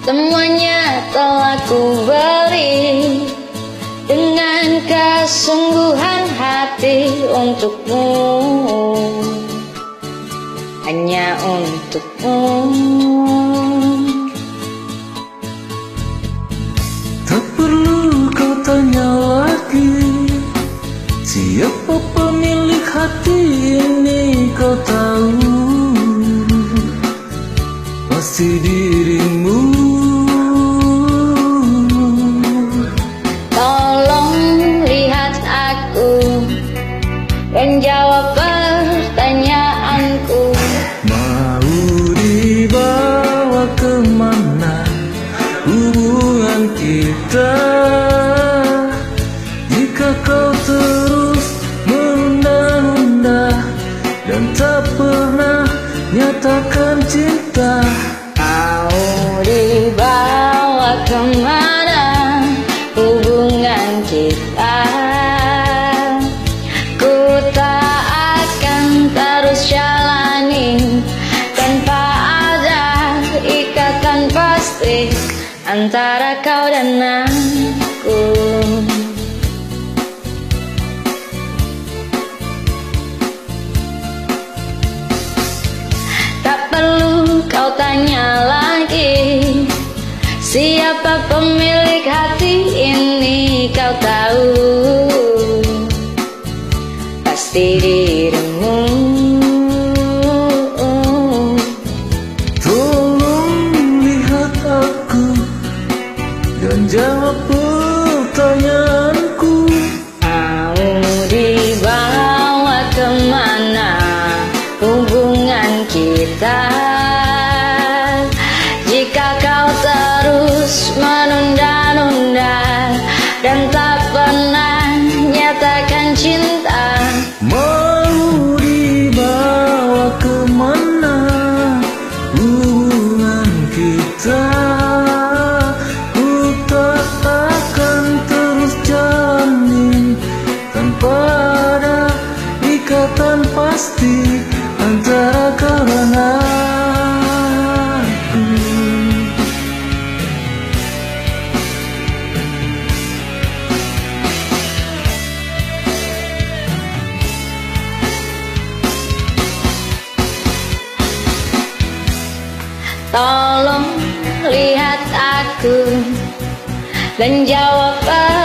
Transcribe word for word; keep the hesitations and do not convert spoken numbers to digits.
Semuanya telah ku beri dengan kesungguhan hati untukmu, hanya untukmu. Tak perlu kau tanya lagi, siapa pemilik hati ini, kau tahu pasti dirimu. Tolong lihat aku dan jawab pertanyaanku. Mau dibawa kemana hubungan kita, jika kau terus menunda dan tak pernah nyatakan cinta? Mau dibawa kemana hubungan kita? Ku tak akan terus jalani tanpa ada ikatan pasti antara kau dan aku. Tak perlu kau tanya lagi, siapa pemilik hati ini, kau tahu pasti dirimu. Tolong lihat aku dan jawab pertanyaanku. Mau dibawa kemana hubungan kita, jika kau terus menunda-nunda dan tak pernah nyatakan cinta? Mau dibawa kemana hubungan kita? Ku tak akan terus jalani tanpa ada ikatan pasti antara kau dan aku. Tolong lihat aku dan jawab